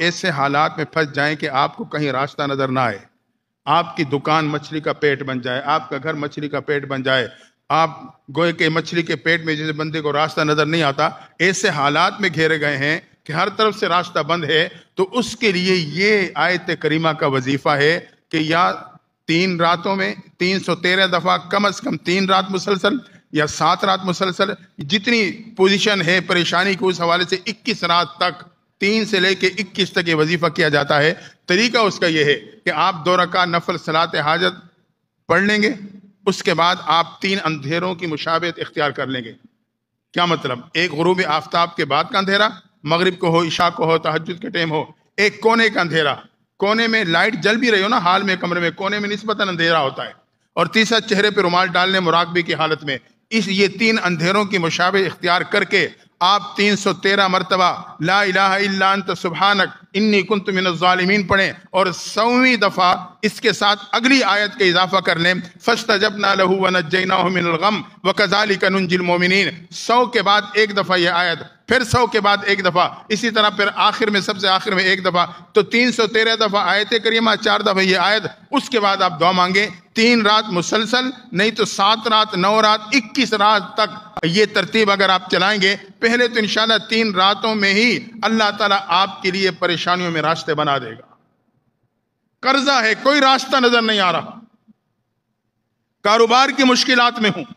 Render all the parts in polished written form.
ایسے حالات میں پھنس جائیں کہ آپ کو کہیں راستہ نظر نہ آئے، آپ کی دکان مچھلی کا پیٹ بن جائے، آپ کا گھر مچھلی کا پیٹ بن جائے، آپ گوئے کہ مچھلی کے پیٹ میں جیسے بندے کو راستہ نظر نہیں آتا، ایسے حالات میں گھیرے گئے ہیں کہ ہر طرف سے راستہ بند ہے، تو اس کے لیے یہ آیت کریمہ کا وظیفہ ہے کہ یا 3 راتوں میں 313 دفعہ کم از کم 3 رات مسلسل یا 7 رات مسلسل، جتنی پوزیشن ہے پریشانی کو اس حوالے سے 21 رات تک، 3 سے لے کے 21 تک یہ وظیفہ کیا جاتا ہے۔ طریقہ اس کا یہ ہے کہ آپ 2 رکعت نفل صلاۃ حاجت پڑھ لیں گے، اس کے بعد آپ 3 اندھیروں کی مشابہت اختیار کر لیں گے۔ کیا مطلب؟ ایک غروب آفتاب کے بعد کا اندھیرا، مغرب کو ہو، عشاء کو ہو، تہجد کے ٹائم ہو، ایک کونے کا اندھیرا، کونے میں لائٹ جل بھی رہی ہو نا حال میں کمرے میں، کونے میں نسبتاً اندھیرا ہوتا ہے، اور تیسرا چہرے پہ رومال ڈالنے مراقبے کی حالت میں، یہ 3 اندھیروں کی مشابہ اختیار کر کے آپ 313 مرتبہ لا الہ الا انت سبحانک انی کنت من الظالمین پڑھیں، اور 100ویں دفعہ اس کے ساتھ اگلی آیت کا اضافہ کر لیں، فاستجبنا له ونجیناہ من الغم وکذالک ننجی المؤمنین۔ 100 کے بعد ایک دفعہ یہ آیت، پھر 100 کے بعد ایک دفعہ، اسی طرح پھر آخر میں سب سے آخر میں ایک دفعہ، تو 313 دفعہ آیت کریمہ، 4 دفعہ یہ آیت، اس کے بعد آپ دعا مانگیں 3 رات مسلسل، نہیں تو 7 رات 9 رات 21 رات تک یہ ترتیب اگر آپ چلائیں گے، پہلے تو انشاءاللہ 3 راتوں میں ہی اللہ تعالیٰ آپ کے لیے پریشانیوں میں راستے بنا دے گا۔ قرضہ ہے، کوئی راستہ نظر نہیں آ رہا، کاروبار کی مشکلات میں ہوں،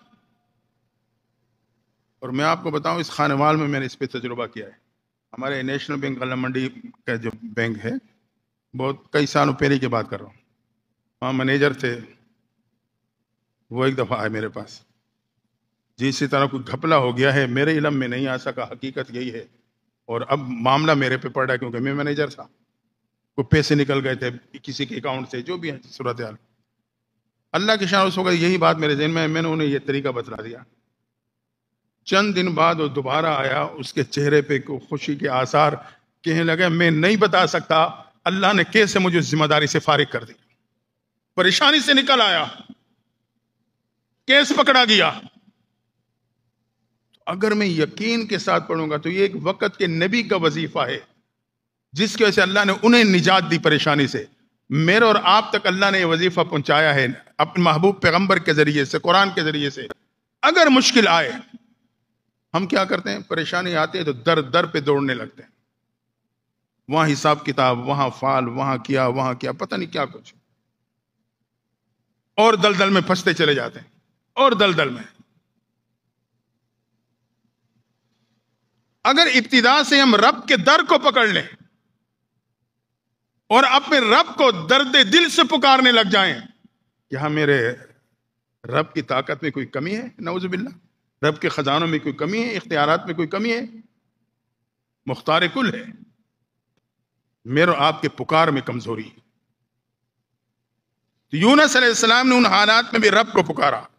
اور میں آپ کو بتاؤں اس خانوال میں نے اس پہ تجربہ کیا ہے۔ ہمارے نیشنل بینک غلہ منڈی کا جو بینک ہے، بہت کئی سالوں پہلے کی بات کر رہا ہوں، وہاں مینیجر تھے، وہ ایک دفعہ آئے میرے پاس، جی اسی طرح کوئی گھپلا ہو گیا ہے، میرے علم میں نہیں آ سکا، حقیقت یہی ہے، اور اب معاملہ میرے پہ پڑ رہا ہے کیونکہ میں مینیجر تھا، کوئی پیسے نکل گئے تھے کسی کے اکاؤنٹ سے، جو بھی ہے صورتحال۔ اللہ کی شان اس وقت یہی بات میرے ذہن میں نے انہیں یہ طریقہ بتلا دیا۔ چند دن بعد وہ دوبارہ آیا، اس کے چہرے پہ خوشی کے آثار، کہنے لگا میں نہیں بتا سکتا اللہ نے کیسے مجھے ذمہ داری سے فارغ کر دی، پریشانی سے نکل آیا، کیس پکڑا گیا۔ اگر میں یقین کے ساتھ پڑھوں گا تو یہ ایک وقت کے نبی کا وظیفہ ہے جس کی وجہ سے اللہ نے انہیں نجات دی پریشانی سے۔ میرے اور آپ تک اللہ نے یہ وظیفہ پہنچایا ہے اپنے محبوب پیغمبر کے ذریعے سے، قرآن کے ذریعے سے۔ اگر مشکل آئے، ہم کیا کرتے ہیں؟ پریشانی آتی ہے تو در در پہ دوڑنے لگتے ہیں، وہاں حساب کتاب، وہاں فال، وہاں کیا پتہ نہیں کیا کچھ، اور دلدل میں پھنستے چلے جاتے ہیں، اور دلدل میں۔ اگر ابتدا سے ہم رب کے در کو پکڑ لیں اور اپنے رب کو درد دل سے پکارنے لگ جائیں، کیا میرے رب کی طاقت میں کوئی کمی ہے؟ نعوذ باللہ۔ رب کے خزانوں میں کوئی کمی ہے؟ اختیارات میں کوئی کمی ہے؟ مختار کل ہے۔ میرے اور آپ کے پکار میں کمزوری ہے۔ یونس علیہ السلام نے ان حالات میں بھی رب کو پکارا،